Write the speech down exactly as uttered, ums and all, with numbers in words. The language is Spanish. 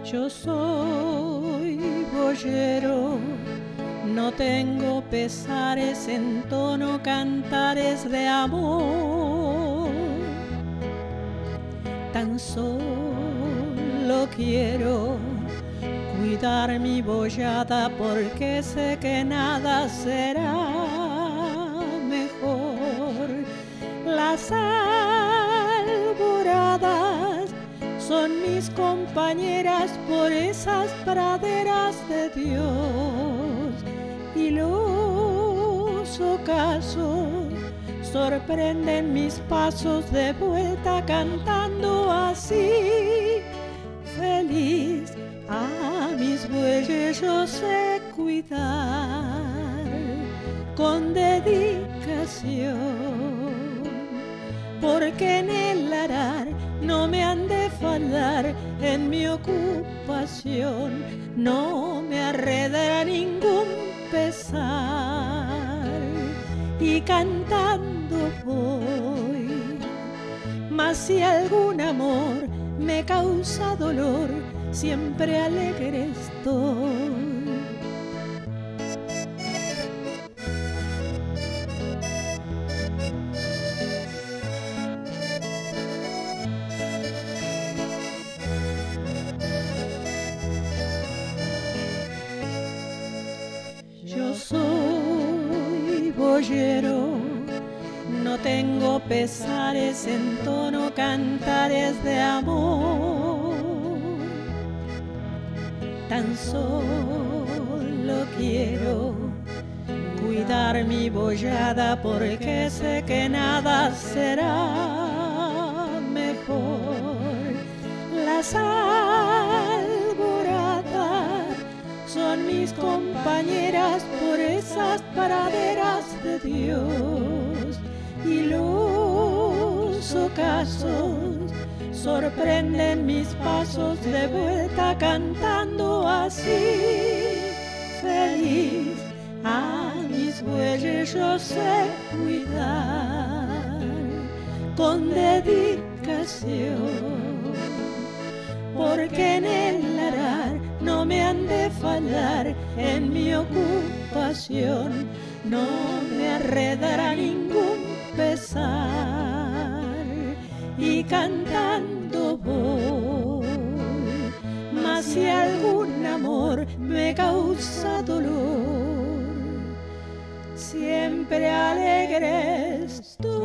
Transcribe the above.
Yo soy boyero, no tengo pesares, entono cantares de amor. Tan solo quiero cuidar mi boyada porque sé que nada será mejor. Las alboradas son mis compañeras por esas praderas de Dios, y los ocasos sorprenden mis pasos de vuelta cantando así. Feliz a mis bueyes yo sé cuidar con dedicación, porque en el arar no me han de fallar en mi ocupación, no me arredará ningún pesar, y cantando voy. Mas si algún amor me causa dolor, siempre alegre estoy. Yo soy boyero, no tengo pesares, entono cantares de amor. Tan solo quiero cuidar mi boyada porque sé que nada será mejor. Las alboradas son mis compañeras por esas praderas de Dios, y los ocasos sorprenden mis pasos de vuelta cantando así. Feliz a mis bueyes yo sé cuidar con dedicación, porque en el arar no me han de fallar en mi ocupación, no me arredará ningún pesar, y cantando voy. Mas si algún amor me causa dolor, siempre alegre estoy.